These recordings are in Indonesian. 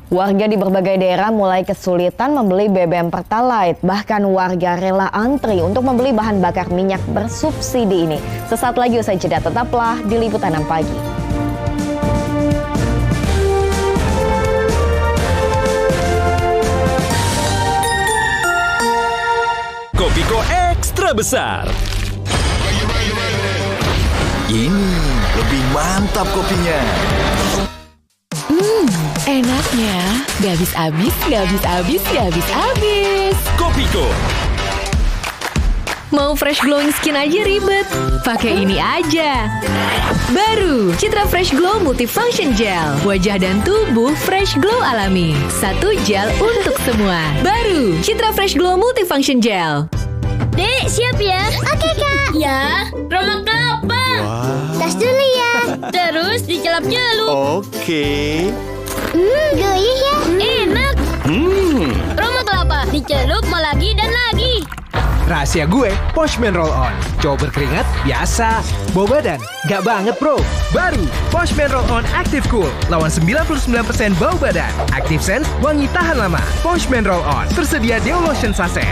Warga di berbagai daerah mulai kesulitan membeli BBM Pertalite. Bahkan warga rela antri untuk membeli bahan bakar minyak bersubsidi ini. Sesaat lagi usai jeda, tetaplah di Liputan 6 Pagi. Kopiko ekstra besar. Ini lebih mantap kopinya. Enaknya, gak habis-habis, gak habis-habis, gak habis-habis. Kopiko. Mau fresh glowing skin aja ribet? Pakai ini aja. Baru, Citra Fresh Glow Multifunction Gel. Wajah dan tubuh fresh glow alami. Satu gel untuk semua. Baru, Citra Fresh Glow Multifunction Gel. Dek, siap ya? Oke, Kak. Ya, Roma kelapa. Tas dulu ya. Terus dicelup-celup. Oke. Gurih ya? Enak. Roma kelapa, dicelup mau lagi dan lagi. Rahasia gue, Poshman Roll On. Coba berkeringat, biasa. Bau badan, gak banget bro. Baru, Poshman Roll On Active Cool. Lawan 99% bau badan. Active Sense, wangi tahan lama. Poshman Roll On, tersedia Deo Lotion Sachet.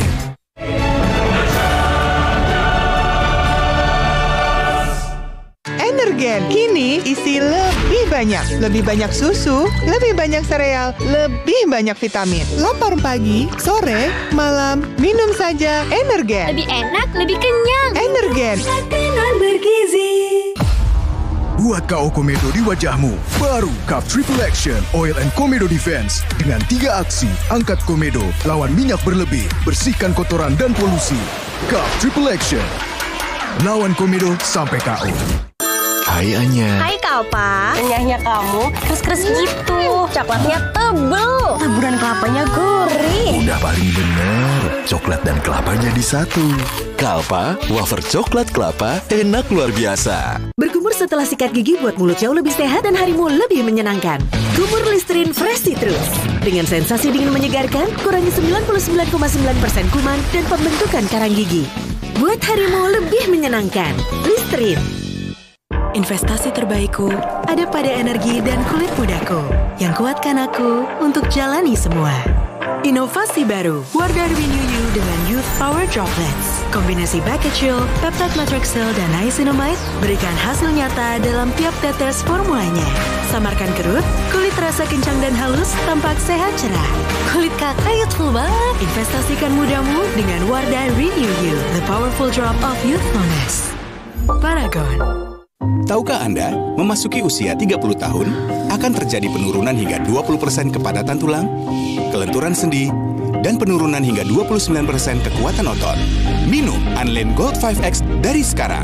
Energen kini isi lebih banyak. Lebih banyak susu, lebih banyak sereal, lebih banyak vitamin. Lapar pagi, sore, malam, minum saja Energen. Lebih enak, lebih kenyang. Energen. Makanan bergizi. Buat KO Komedo di wajahmu. Baru Cup Triple Action Oil and Komedo Defense. Dengan 3 aksi, angkat Komedo, lawan minyak berlebih, bersihkan kotoran dan polusi. Cup Triple Action. Lawan Komedo sampai KO. Hai Anya. Hai Kalpa. Renyahnya kamu keras-keras gitu. Coklatnya tebel. Taburan kelapanya gurih. Udah paling bener. Coklat dan kelapanya disatu. Kalpa, wafer coklat kelapa, enak luar biasa. Berkumur setelah sikat gigi buat mulut jauh lebih sehat dan harimu lebih menyenangkan. Kumur Listerine Fresh Citrus. Dengan sensasi dingin menyegarkan, kurangi 99,9% kuman dan pembentukan karang gigi. Buat harimu lebih menyenangkan. Listerine. Investasi terbaikku ada pada energi dan kulit mudaku yang kuatkan aku untuk jalani semua. Inovasi baru Wardah Renew You dengan Youth Power Droplets. Kombinasi Bacachil, Peptide Matrixyl, dan Niacinamide berikan hasil nyata dalam tiap tetes formulanya. Samarkan kerut, kulit terasa kencang dan halus, tampak sehat cerah. Kulit kakak youthful banget. Investasikan mudamu dengan Wardah Renew You, the powerful drop of youthfulness. Paragon. Tahukah Anda, memasuki usia 30 tahun, akan terjadi penurunan hingga 20% kepadatan tulang, kelenturan sendi, dan penurunan hingga 29% kekuatan otot. Minum Anlin Gold 5X dari sekarang.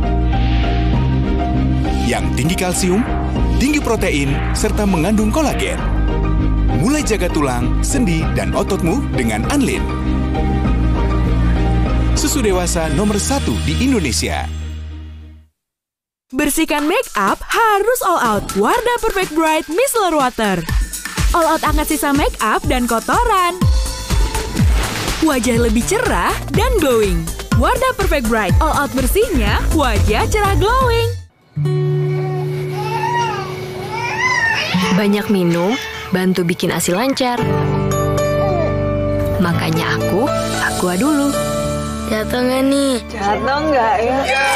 Yang tinggi kalsium, tinggi protein, serta mengandung kolagen. Mulai jaga tulang, sendi, dan ototmu dengan Anlin. Susu dewasa nomor 1 di Indonesia. Bersihkan make up harus all out. Wardah Perfect Bright Micellar Water. All out angkat sisa make up dan kotoran. Wajah lebih cerah dan glowing. Wardah Perfect Bright all out bersihnya, wajah cerah glowing. Banyak minum, bantu bikin ASI lancar. Makanya aqua dulu. Jatuh nggak nih? Jatuh nggak ya?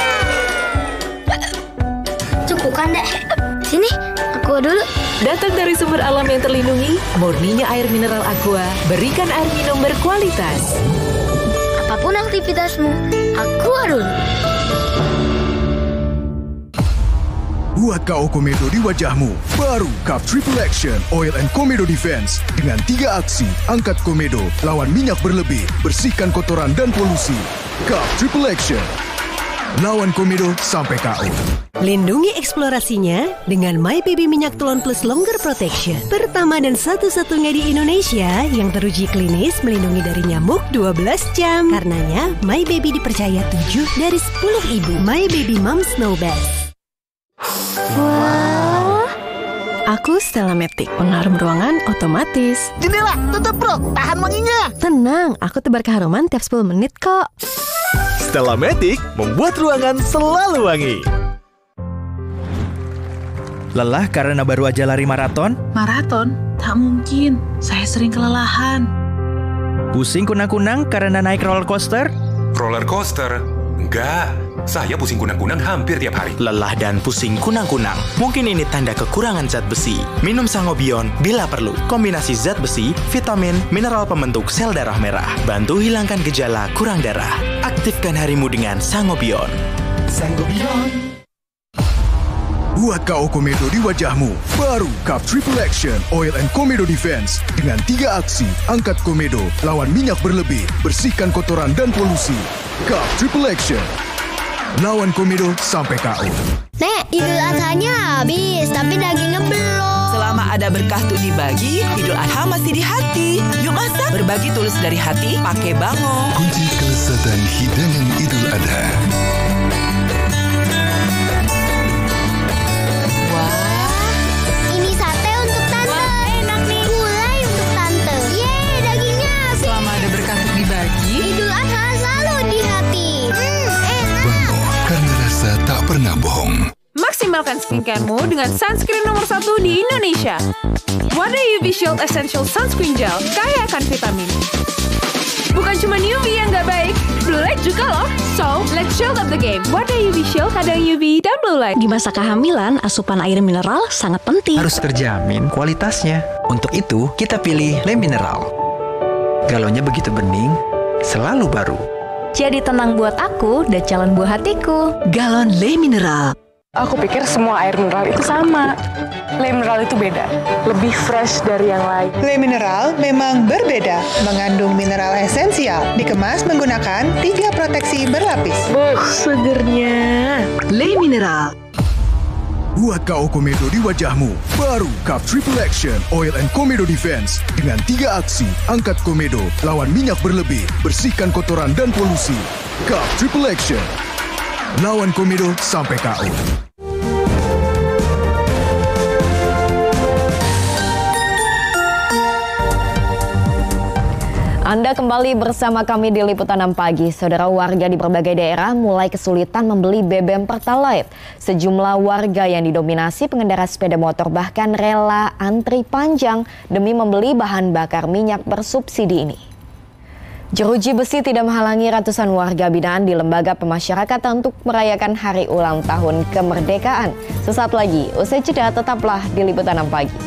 Cukup kan, Dek? Sini, aku dulu. Datang dari sumber alam yang terlindungi, murninya air mineral Aqua, berikan air minum berkualitas. Apapun aktivitasmu, aku dulu. Buat KO Komedo di wajahmu. Baru Cup Triple Action Oil and Komedo Defense. Dengan 3 aksi, angkat Komedo, lawan minyak berlebih, bersihkan kotoran dan polusi. Cup Triple Action. Lawan Komedo sampai KO. Lindungi eksplorasinya dengan My Baby Minyak Telon Plus Longer Protection. Pertama dan satu-satunya di Indonesia yang teruji klinis melindungi dari nyamuk 12 jam. Karenanya, My Baby dipercaya 7 dari 10 ibu. My Baby Mom Snow Best. Wah. Aku Stella Matic, pengharum ruangan otomatis. Jendela, tutup bro, tahan wanginya. Tenang, aku tebar keharuman tiap 10 menit kok. Stella Matic membuat ruangan selalu wangi. Lelah karena baru aja lari maraton? Maraton? Tak mungkin, saya sering kelelahan. Pusing kunang-kunang karena naik roller coaster? Roller coaster? Enggak, saya pusing kunang-kunang hampir tiap hari. Lelah dan pusing kunang-kunang, mungkin ini tanda kekurangan zat besi. Minum Sangobion bila perlu. Kombinasi zat besi, vitamin, mineral pembentuk sel darah merah. Bantu hilangkan gejala kurang darah. Aktifkan harimu dengan Sangobion. Sangobion. Buat KO Komedo di wajahmu. Baru Cup Triple Action Oil and Komedo Defense. Dengan 3 aksi, angkat komedo, lawan minyak berlebih, bersihkan kotoran dan polusi. Cup Triple Action. Lawan komedo sampai KO. Nek, Idul Adhanya habis, tapi dagingnya belum. Selama ada berkah tuh dibagi, Idul Adha masih di hati. Yuk masak, berbagi tulus dari hati, pakai Bango. Kunci kelezatan hidangan Idul Adha. Ini sate untuk tante. Wah, enak nih. Gulai untuk tante. Yeay, dagingnya habis. Selama ada berkah tuh dibagi, Idul Adha selalu di hati. Enak. Bango, karena rasa tak pernah bohong. Maksimalkan skincaremu dengan sunscreen nomor 1 di Indonesia. Wadah UV Shield Essential Sunscreen Gel kaya akan vitamin. Bukan cuma UV yang nggak baik, blue light juga loh. So, let's shield up the game. Wadah UV Shield kadang UV dan blue light. Di masa kehamilan, asupan air mineral sangat penting. Harus terjamin kualitasnya. Untuk itu, kita pilih Le Mineral. Galonnya begitu bening, selalu baru. Jadi tenang buat aku dan calon buah hatiku. Galon Le Mineral. Aku pikir semua air mineral itu sama. Le Mineral itu beda, lebih fresh dari yang lain. Le Mineral memang berbeda, mengandung mineral esensial, dikemas menggunakan 3 proteksi berlapis. Segernya. Le Mineral. Buat KO Komedo di wajahmu. Baru Cup Triple Action Oil and Komedo Defense. Dengan 3 aksi, angkat komedo, lawan minyak berlebih, bersihkan kotoran dan polusi. Cup Triple Action. Lawan komedo sampai KO. Anda kembali bersama kami di Liputan 6 Pagi. Saudara, warga di berbagai daerah mulai kesulitan membeli BBM Pertalite. Sejumlah warga yang didominasi pengendara sepeda motor bahkan rela antri panjang demi membeli bahan bakar minyak bersubsidi ini. Jeruji besi tidak menghalangi ratusan warga binaan di lembaga pemasyarakatan untuk merayakan hari ulang tahun kemerdekaan. Sesaat lagi, usai jeda tetaplah di Liputan 6 Pagi.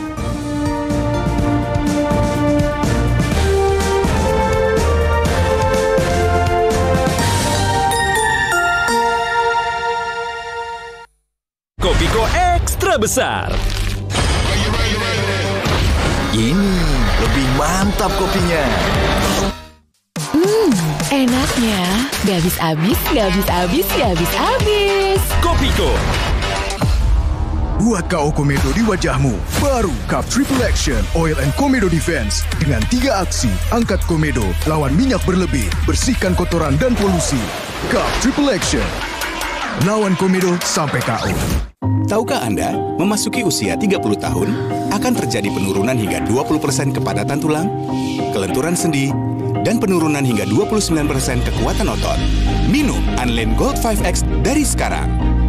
Kopiko Ekstra Besar. Ini lebih mantap kopinya. Enaknya. Gak habis-habis, gak habis-habis, gak habis-habis. Kopiko. Buat KO Komedo di wajahmu. Baru Cup Triple Action Oil and Komedo Defense. Dengan 3 aksi, angkat komedo, lawan minyak berlebih, bersihkan kotoran dan polusi. Cup Triple Action. Lawan komedo sampai KO. Tahukah Anda, memasuki usia 30 tahun, akan terjadi penurunan hingga 20% kepadatan tulang, kelenturan sendi, dan penurunan hingga 29% kekuatan otot. Minum Anlin Gold 5X dari sekarang.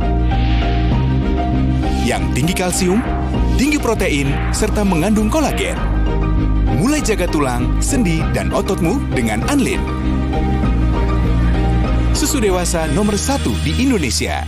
Yang tinggi kalsium, tinggi protein, serta mengandung kolagen. Mulai jaga tulang, sendi, dan ototmu dengan Anlin. Susu dewasa nomor 1 di Indonesia.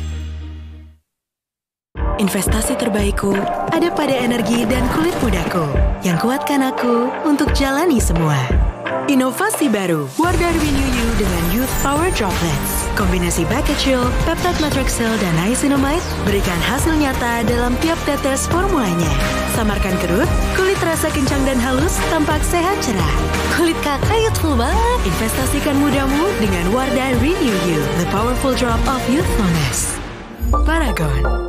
Investasi terbaikku ada pada energi dan kulit mudaku yang kuatkan aku untuk jalani semua. Inovasi baru Wardah Renew You dengan Youth Power Droplets. Kombinasi Bacachil, Peptide Matrixyl, dan Niacinamide berikan hasil nyata dalam tiap tetes formulanya. Samarkan kerut, kulit terasa kencang dan halus, tampak sehat cerah. Kulit kakak youthful banget. Investasikan mudamu dengan Wardah Renew You, the powerful drop of youthfulness. Paragon.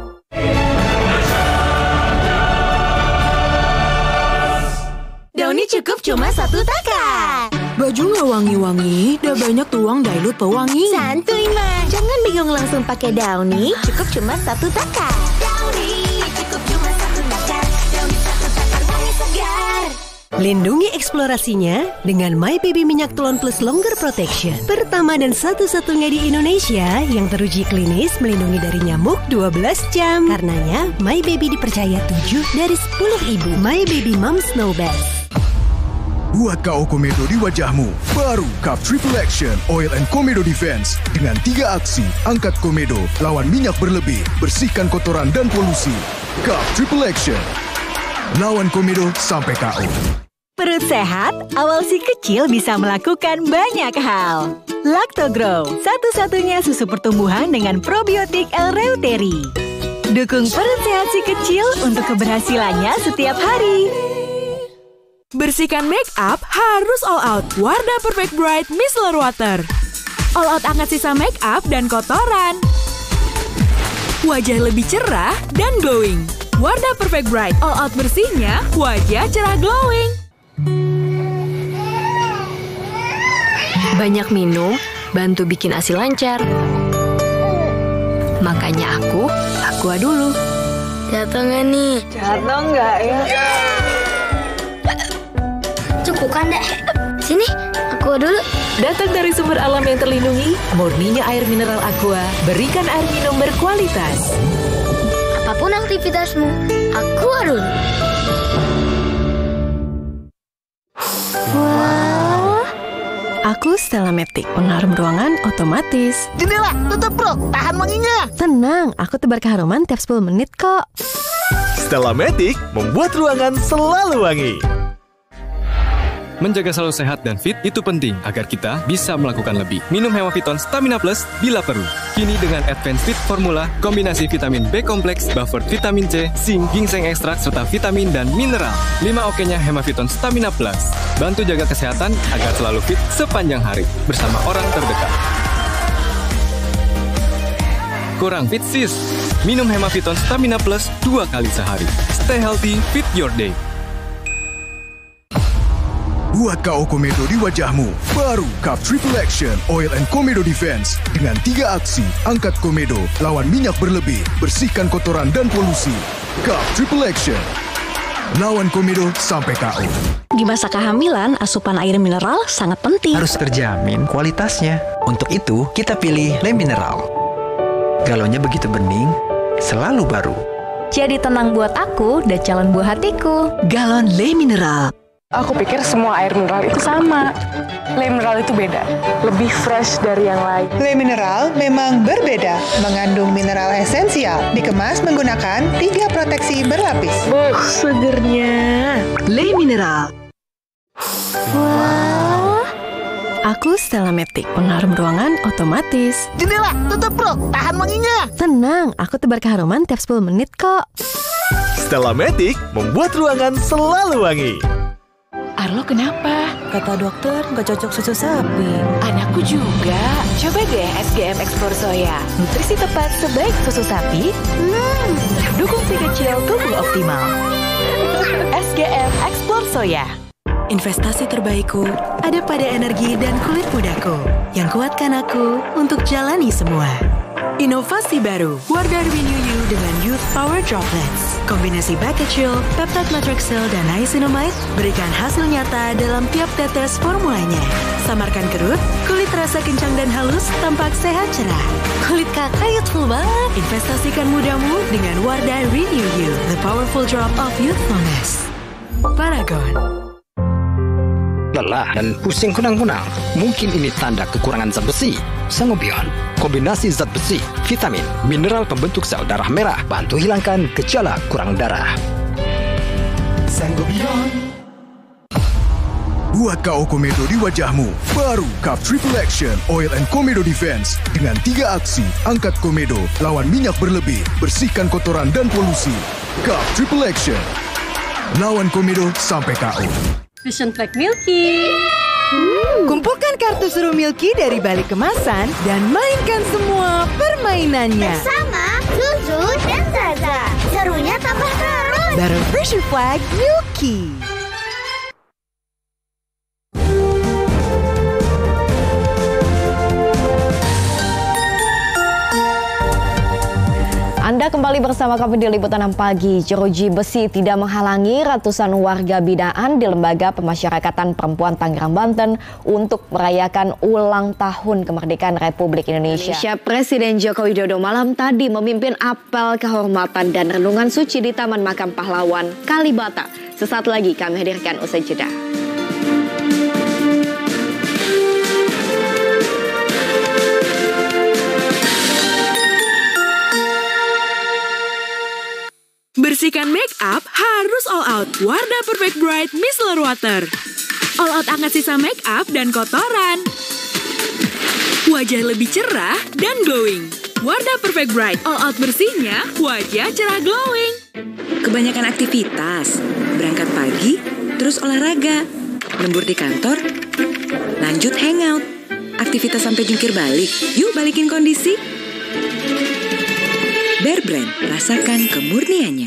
Dauni cukup cuma 1 taka. Baju nggak wangi-wangi, udah banyak tuang dilute pewangi. Santuy mah, jangan bingung langsung pakai Dauni. Cukup cuma 1 taka. Dauni cukup cuma 1 taka. Dauni 1 taka wangi segar. Lindungi eksplorasinya dengan My Baby Minyak Telon Plus Longer Protection. Pertama dan satu-satunya di Indonesia yang teruji klinis melindungi dari nyamuk 12 jam. Karenanya, My Baby dipercaya 7 dari 10 ibu. My Baby Mom Snow Best. Buat KO Komedo di wajahmu. Baru Cup Triple Action Oil and Komedo Defense. Dengan 3 aksi, angkat komedo, lawan minyak berlebih, bersihkan kotoran dan polusi. Cup Triple Action. Lawan komedo sampai KO. Perut sehat, awal si kecil bisa melakukan banyak hal. Lactogrow, satu-satunya susu pertumbuhan dengan probiotik L-Reuteri. Dukung perut sehat si kecil untuk keberhasilannya setiap hari. Bersihkan make up harus all out. Wardah Perfect Bright Micellar Water. All out angkat sisa make up dan kotoran. Wajah lebih cerah dan glowing. Wardah Perfect Bright, all out bersihnya, wajah cerah glowing. Banyak minum, bantu bikin ASI lancar. Makanya aku Aqua dulu. Jatuh nggak nih? Jatuh nggak ya? Cukup kan, Dek? Sini, Aqua dulu. Datang dari sumber alam yang terlindungi, murninya air mineral Aqua, berikan air minum berkualitas. Apapun aktivitasmu, Aqua dulu. Wah. Aku Stella Matic, penarum ruangan otomatis. Jendela, tutup bro, tahan wanginya. Tenang, aku tebar keharuman tiap 10 menit kok. Stella Matic membuat ruangan selalu wangi. Menjaga selalu sehat dan fit itu penting agar kita bisa melakukan lebih. Minum Hemaviton Stamina Plus bila perlu. Kini dengan Advanced Fit Formula, kombinasi vitamin B kompleks, buffer vitamin C, zinc, ginseng ekstrak, serta vitamin dan mineral. 5 oke-nya Hemaviton Stamina Plus. Bantu jaga kesehatan agar selalu fit sepanjang hari bersama orang terdekat. Kurang fit sis? Minum Hemaviton Stamina Plus 2 kali sehari. Stay healthy, fit your day. Buat KO Komedo di wajahmu. Baru Cup Triple Action Oil and Komedo Defense. Dengan 3 aksi, angkat komedo, lawan minyak berlebih, bersihkan kotoran dan polusi. Cup Triple Action. Lawan komedo sampai KO. Di masa kehamilan, asupan air mineral sangat penting. Harus terjamin kualitasnya. Untuk itu, kita pilih Le Mineral. Galonnya begitu bening, selalu baru. Jadi tenang buat aku dan calon buah hatiku. Galon Le Mineral. Aku pikir semua air mineral itu sama. Le Mineral itu beda, lebih fresh dari yang lain. Le Mineral memang berbeda, mengandung mineral esensial, dikemas menggunakan 3 proteksi berlapis. Segernya. Le Mineral. Wah. Aku Stella Matic, penarum ruangan otomatis. Jendela, tutup bro, tahan wanginya. Tenang, aku tebar keharuman tiap 10 menit kok. Stella Matic membuat ruangan selalu wangi. Arlo kenapa? Kata dokter, nggak cocok susu sapi. Anakku juga. Coba deh SGM Explore Soya. Nutrisi tepat sebaik susu sapi. Dukung si kecil tumbuh optimal. SGM Explore Soya. Investasi terbaikku ada pada energi dan kulit mudaku yang kuatkan aku untuk jalani semua. Inovasi baru, Wardah Renew You dengan Youth Power Droplets. Kombinasi Bacachil, Peptide Matrixyl, dan Niacinamide berikan hasil nyata dalam tiap tetes formulanya. Samarkan kerut, kulit terasa kencang dan halus, tampak sehat cerah. Kulit kakak youthful banget. Investasikan mudamu dengan Wardah Renew You, the powerful drop of youthfulness. Paragon. Lelah dan pusing kunang-kunang. Mungkin ini tanda kekurangan zat besi. Sangobion, kombinasi zat besi, vitamin, mineral pembentuk sel darah merah, bantu hilangkan gejala kurang darah. Sangobion. Buat KO Komedo di wajahmu. Baru Cup Triple Action Oil and Komedo Defense. Dengan 3 aksi, angkat komedo, lawan minyak berlebih, bersihkan kotoran dan polusi. Cup Triple Action. Lawan komedo sampai KO. Vision Track Milky. Kumpulkan kartu seru Milky dari balik kemasan dan mainkan semua permainannya. Bersama Zuzu dan Zaza. Serunya tambah terus. Bareng Vision Flag Milky. Anda Anda kembali bersama kami di Liputan 6 Pagi. Jeruji besi tidak menghalangi ratusan warga binaan di Lembaga Pemasyarakatan Perempuan Tangerang, Banten untuk merayakan ulang tahun kemerdekaan Republik Indonesia. Presiden Joko Widodo malam tadi memimpin apel kehormatan dan renungan suci di Taman Makam Pahlawan Kalibata. Sesaat lagi kami hadirkan usai jeda. Bersihkan make up harus all out. Wardah Perfect Bright Micellar Water. All out angkat sisa make up dan kotoran. Wajah lebih cerah dan glowing. Wardah Perfect Bright all out bersihnya, wajah cerah glowing. Kebanyakan aktivitas. Berangkat pagi, terus olahraga. Lembur di kantor, lanjut hangout. Aktivitas sampai jungkir balik. Yuk balikin kondisi. Bear Brand, rasakan kemurniannya.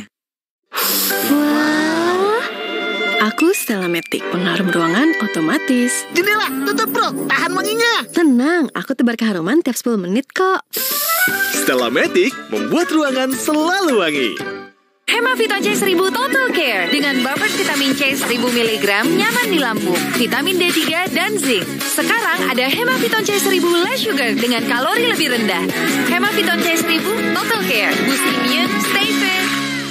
Wah, aku Stella Matic, pengharum ruangan otomatis. Jendela, tutup bro, tahan wanginya. Tenang, aku tebar keharuman tiap 10 menit kok. Stella Matic membuat ruangan selalu wangi. Hemaviton C1000 Total Care dengan buffer vitamin C 1000 mg nyaman di lambung, vitamin D3 dan zinc. Sekarang ada Hemaviton C1000 Less Sugar dengan kalori lebih rendah. Hemaviton C1000 Total Care, boost immune, stay fit.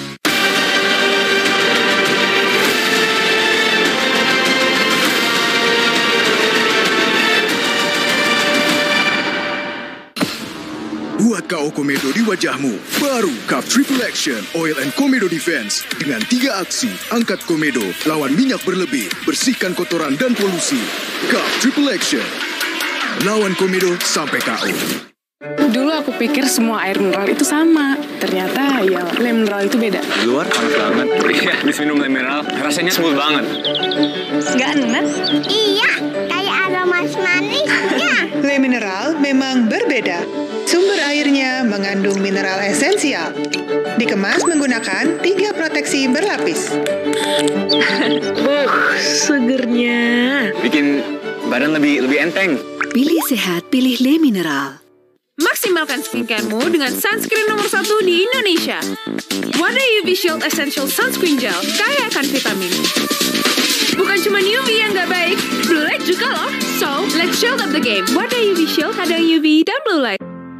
Buat KO Komedo di wajahmu. Baru Cup Triple Action Oil and Komedo Defense. Dengan 3 aksi, angkat komedo, lawan minyak berlebih, bersihkan kotoran dan polusi. Cup Triple Action. Lawan komedo sampai KO. Dulu aku pikir semua air mineral itu sama. Ternyata ya lem mineral itu beda. Di luar panas banget. Iya, habis minum lem mineral rasanya smooth banget. Nggak enak? Iya, kayak aroma manisnya. Le mineral memang berbeda. Sumber airnya mengandung mineral esensial. Dikemas menggunakan 3 proteksi berlapis. Segernya. Bikin badan lebih enteng. Pilih sehat, pilih Le Mineral. Maksimalkan skincaremu dengan sunscreen nomor 1 di Indonesia. Wadah UV Shield Essential Sunscreen Gel kaya akan vitamin. Bukan cuma UV yang nggak baik, blue light juga loh. So, let's shield up the game. Wadah UV Shield ada UV dan blue light.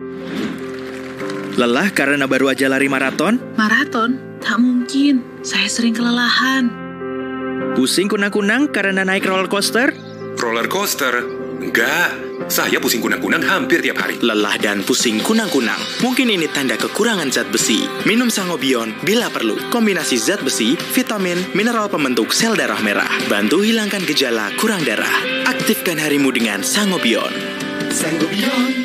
Lelah karena baru aja lari maraton? Maraton? Tak mungkin. Saya sering kelelahan. Pusing kunang-kunang karena naik roller coaster? Roller coaster? Enggak. Saya pusing kunang-kunang hampir tiap hari. Lelah dan pusing kunang-kunang. Mungkin ini tanda kekurangan zat besi. Minum Sangobion bila perlu. Kombinasi zat besi, vitamin, mineral pembentuk sel darah merah. Bantu hilangkan gejala kurang darah. Aktifkan harimu dengan Sangobion. Sangobion.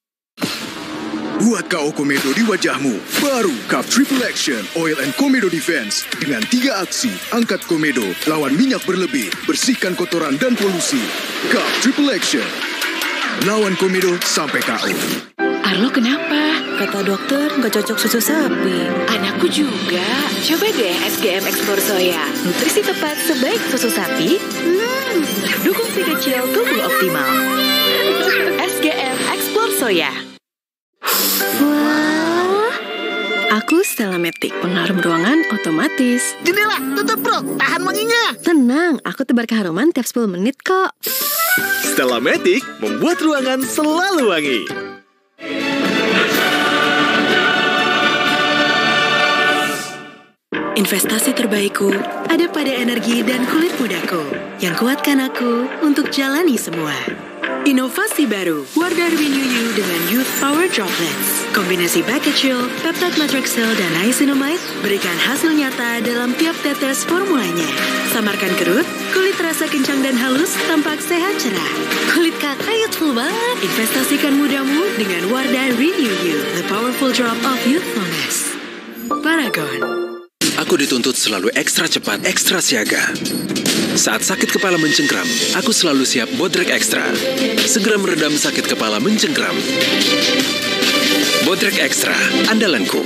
Buat KO Komedo di wajahmu. Baru Cup Triple Action Oil and Komedo Defense. Dengan 3 aksi, angkat komedo, lawan minyak berlebih, bersihkan kotoran dan polusi. Cup Triple Action. Lawan komedo sampai KO. Arlo kenapa? Kata dokter nggak cocok susu sapi. Anakku juga. Coba deh SGM Explore Soya. Nutrisi tepat sebaik susu sapi. Dukung si kecil tumbuh optimal. SGM Explore Soya. Wah, aku Stella Matic, pengharum ruangan otomatis. Jendela, tutup bro, tahan wanginya. Tenang, aku tebar keharuman tiap 10 menit kok. Stella Matic membuat ruangan selalu wangi. Investasi terbaikku ada pada energi dan kulit mudaku yang kuatkan aku untuk jalani semua. Inovasi baru, Wardah Renew You dengan Youth Power Droplets. Kombinasi Bacachil, Peptide Matrixyl, dan Niacinamide berikan hasil nyata dalam tiap tetes formulanya. Samarkan kerut, kulit terasa kencang dan halus, tampak sehat cerah. Kulit kakak youthful banget. Investasikan mudamu dengan Wardah Renew You, the powerful drop of youthfulness. Paragon. Aku dituntut selalu ekstra cepat, ekstra siaga. Saat sakit kepala mencengkram, aku selalu siap Bodrek Extra. Segera meredam sakit kepala mencengkram. Bodrek Extra, andalanku.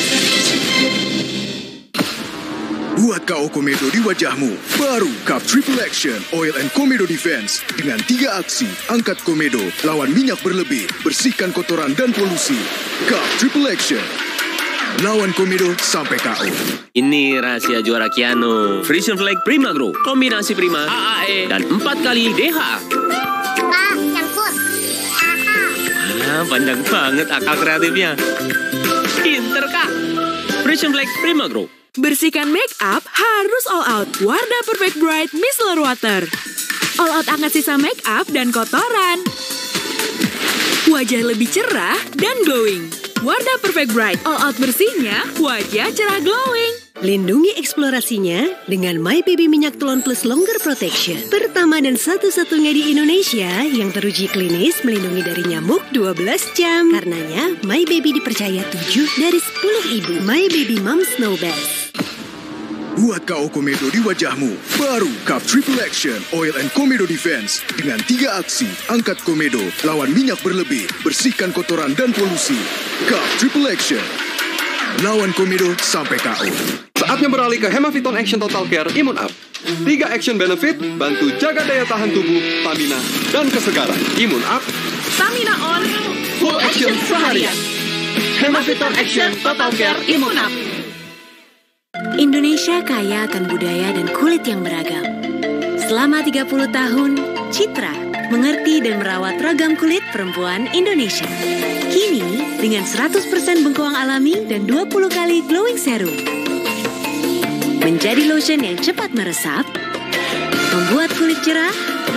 Buat KO Komedo di wajahmu. Baru Cup Triple Action Oil and Komedo Defense. Dengan 3 aksi, angkat komedo, lawan minyak berlebih, bersihkan kotoran dan polusi. Cup Triple Action. Lawan Komedo sampai KO. Ini rahasia juara Kiano. Frisian Flag Prima Grow. Kombinasi Prima, AAE, dan 4 kali DHA. Pak, campur. Pandang banget akal kreatifnya. Pinter, Kak. Frisian Flag Prima Grow. Bersihkan make up harus all out. Wardah Perfect Bright Micellar Water. All out angkat sisa make up dan kotoran. Wajah lebih cerah dan glowing. Wardah Perfect Bright, all out bersihnya, wajah cerah glowing. Lindungi eksplorasinya dengan My Baby Minyak Telon Plus Longer Protection. Pertama dan satu-satunya di Indonesia yang teruji klinis melindungi dari nyamuk 12 jam. Karenanya, My Baby dipercaya 7 dari 10 ibu. My Baby Mom Snow Best. Buat KO Komedo di wajahmu. Baru Cup Triple Action Oil and Komedo Defense. Dengan 3 aksi, angkat Komedo, lawan minyak berlebih, bersihkan kotoran dan polusi. Cup Triple Action. Lawan Komedo sampai KO. Saatnya beralih ke Hemaviton Action Total Care Immune Up. 3 action benefit, bantu jaga daya tahan tubuh, stamina, dan kesegaran. Immune Up, Stamina on, full action seharian. Hemaviton Action Total Care Immune Up. Indonesia kaya akan budaya dan kulit yang beragam. Selama 30 tahun, Citra mengerti dan merawat ragam kulit perempuan Indonesia. Kini, dengan 100% bengkoang alami dan 20 kali glowing serum. Menjadi lotion yang cepat meresap, membuat kulit cerah,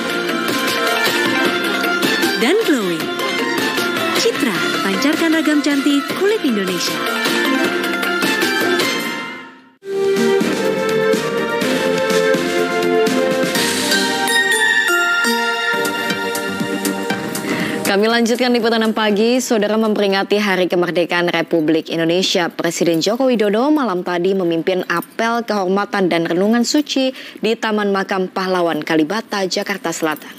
dan glowing. Citra, pancarkan ragam cantik kulit Indonesia. Kami lanjutkan liputan 6 pagi. Saudara, memperingati Hari Kemerdekaan Republik Indonesia, Presiden Joko Widodo malam tadi memimpin apel kehormatan dan renungan suci di Taman Makam Pahlawan Kalibata, Jakarta Selatan.